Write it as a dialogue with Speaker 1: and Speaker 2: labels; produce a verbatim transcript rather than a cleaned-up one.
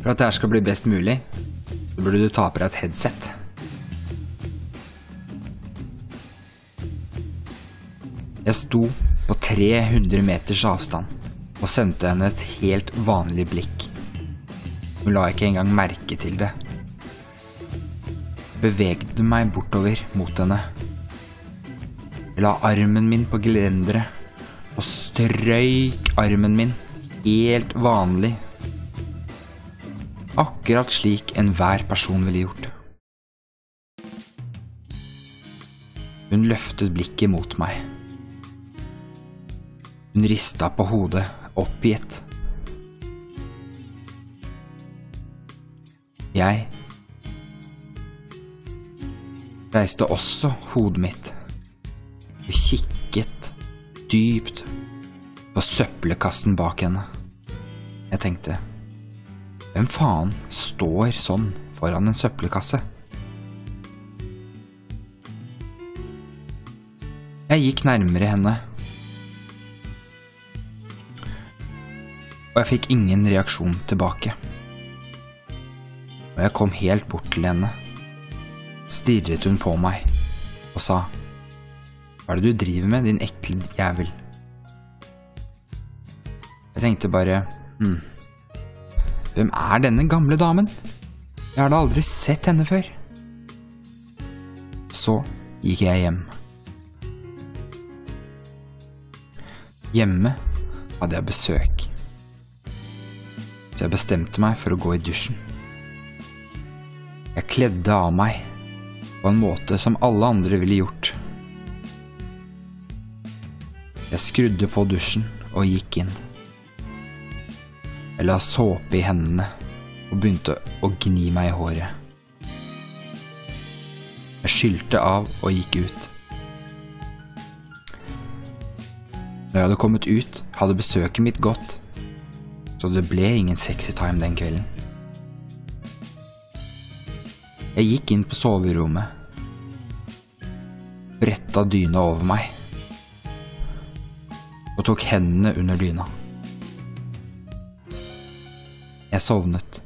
Speaker 1: For at dette skal bli best mulig, så burde du ta på deg et headset. Jeg sto på tre hundre meters avstand og sendte henne et helt vanlig blikk. Hun la ikke engang merke til det. Jeg bevegde meg bortover mot henne. Jeg la armen min på gelenderet og strøyk armen min helt vanlig. Akkurat slik enhver person ville gjort. Hun løftet blikket mot meg. Hun ristet på hodet, oppgitt. Jeg reiste også hodet mitt og kikket dypt på søppelkassen bak henne. Jeg tenkte, hvem faen står sånn foran en søppelkasse? Jeg gikk nærmere henne, og jeg fikk ingen reaksjon tilbake. Og jeg kom helt bort til henne, stirret hun på meg og sa, hva er det du driver med, din ekle jævel? Jeg tenkte bare, hm, hvem er denne gamle damen? Jeg har da aldri sett henne før. Så gikk jeg hjem. Hjemme hadde jeg besøk. Så jeg bestemte meg for å gå i dusjen. Jeg kledde av meg på en måte som alle andre ville gjort. Jeg skrudde på dusjen og gikk inn. Jeg la såpe i hendene og begynte å gni meg i håret. Jeg skylte av og gikk ut. Når jeg hadde kommet ut, hadde besøket mitt gått, så det ble ingen sexy time den kvelden. Jeg gikk inn på soverommet, brettet dyna over meg, og tok hendene under dyna. Jeg sovnet.